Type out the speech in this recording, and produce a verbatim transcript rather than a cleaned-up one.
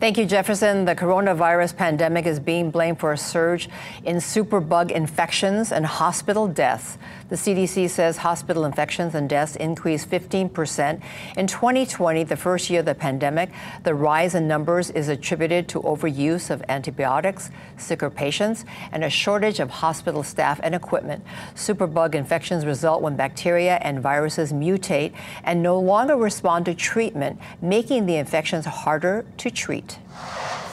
Thank you, Jefferson. The coronavirus pandemic is being blamed for a surge in superbug infections and hospital deaths. The C D C says hospital infections and deaths increased fifteen percent. In twenty twenty, the first year of the pandemic, the rise in numbers is attributed to overuse of antibiotics, sicker patients, and a shortage of hospital staff and equipment. Superbug infections result when bacteria and viruses mutate and no longer respond to treatment, making the infections harder to treat.